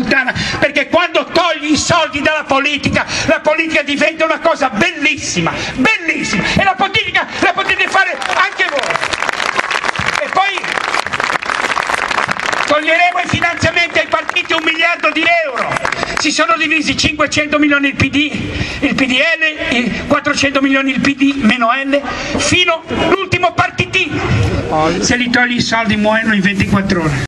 napolitana, perché quando togli i soldi dalla politica, la politica diventa una cosa bellissima, bellissima, e la politica la potete fare anche voi. E poi toglieremo i finanziamenti ai partiti, 1 miliardo di euro. Si sono divisi 500 milioni il PD, il PDL, 400 milioni il PD meno L, fino all'ultimo partitino. Se li togli i soldi muoiono in 24 ore.